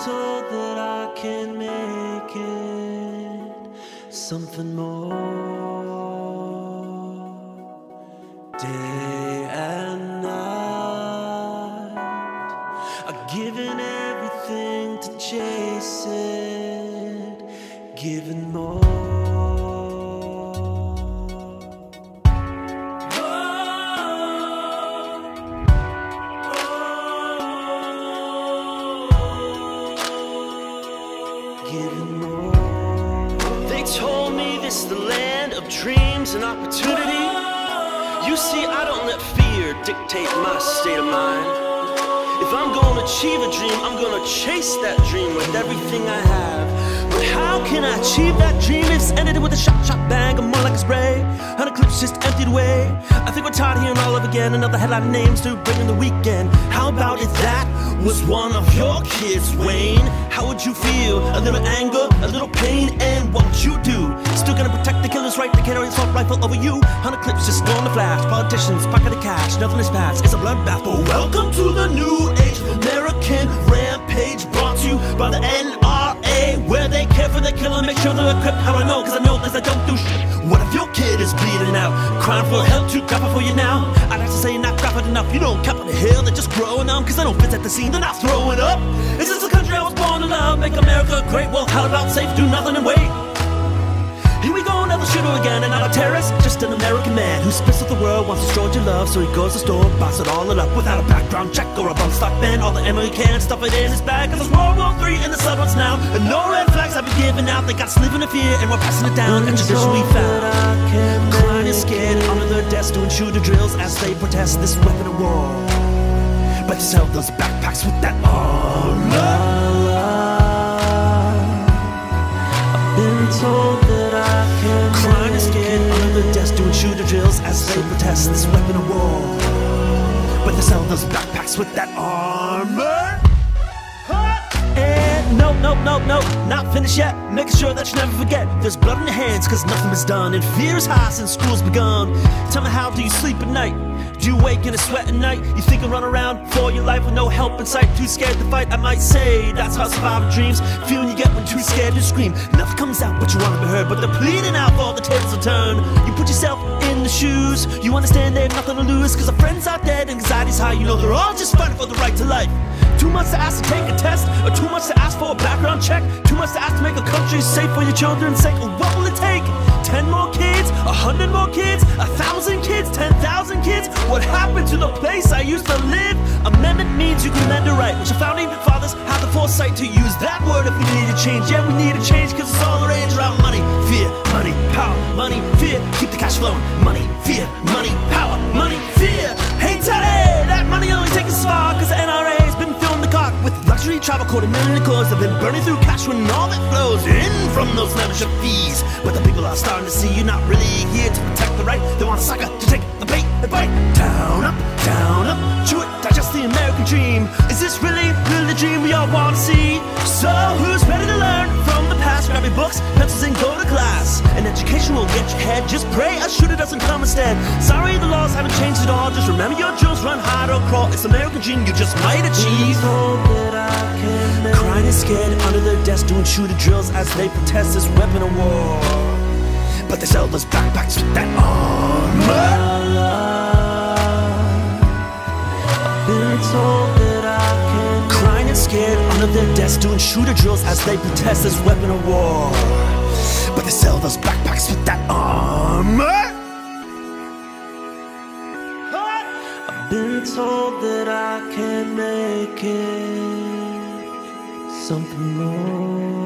told that I can make it something more. Day and night, I've given everything to chase it, giving more. They told me this is the land of dreams and opportunity. You see, I don't let fear dictate my state of mind. If I'm gonna achieve a dream, I'm gonna chase that dream with everything I have. But how can I achieve that dream if it's ended with a shot, bang, or more like a spray? And a clip's just emptied away. I think we're tired of hearing all of again another headline of names to bring in the weekend. How about if that was one of your kids, Wayne? How would you feel? A little anger, a little pain, and what would you do? Still gonna protect the killer's right to carry an assault rifle over you? 100 clips just going to flash. Politicians, pocket of cash, nothing is past. It's a bloodbath. But welcome to the new age of American rampage, brought to you by the NRA, where they care for their killer, make sure they're equipped. How I know? Cause I know this, I don't do shit. What if your kid is bleeding out, crying for help too graphic for you now? I'd have to say not graphic enough. You don't cap on the hill, they're just growing up. Cause I don't fit at the scene, they're not throwing up. Is this the country I was born to love? Make America great, well how about safe, do nothing and wait? Here we go, another shooter again, and not a terrorist, just an American man who spits at the world, wants to destroy your love, so he goes to the store, buys it all up without a background check or a bump stock ban. All the ammo he can, stuff it in his bag, cause there's World War III in the suburbs now, and no red flags have been given out. They got us living in fear, and we're passing it down, and tradition we found. Crying and scared under their desks, doing shooter drills as they protest this weapon of war. But they sell those backpacks with that armor. Told that I can crying and scared under the desk, doing shooter drills as they protest this weapon of war. But they sell those backpacks with that armor. And no, not finished yet. Making sure that you never forget there's blood in your hands, cause nothing was done, and fear is high since school's begun. Tell me, how do you sleep at night? Do you wake in a sweat at night? You think and run around for your life with no help in sight, too scared to fight? I might say that's how survivor dreams. Feeling you get when too scared to scream. Nothing comes out but you want to be heard, but they're pleading out for all the tables to turn. You put yourself in the shoes, you understand they have nothing to lose, cause the friends are dead and anxiety's high. You know they're all just fighting for the right to life. Too much to ask to take a test, or too much to ask for a background check. Too much to ask to make a country safe for your children's sake. Or what will it take? 10 more kids? 100 more kids? 1,000 kids? 10,000 kids? What happened to the place I used to live? Amendment means you can amend it right, which the founding fathers had the foresight to use that word if we need a change. Yeah, we need a change cause it's all arranged around money, fear, money, power, money, fear. Keep the cash flowing. Money, fear, money, power, money, fear. Hey Teddy, that money only takes us far cause the NRA's been filling the cart with luxury travel code and million cores. They've been burning through cash when all that flows in from those membership fees. But the people are starting to see you're not really here to protect the right. They want a sucker to take the bait and bite. Down, up, chew it, digest the American dream. Is this really the dream we all want to see? So who's ready to learn from the past? Grab your books, pencils, and go to class. An education will get your head. Just pray a shooter doesn't come instead. Sorry, the laws haven't changed at all. Just remember your drills, run, hide, or crawl. It's the American dream you just might achieve. Crying and scared under their desk, doing shooter drills as they protest this weapon of war. But they sell those backpacks with that armor. told that I can crying and scared under their desks, doing shooter drills as they protest this weapon of war. But they sell those backpacks with that armor. I've been told that I can make it something more.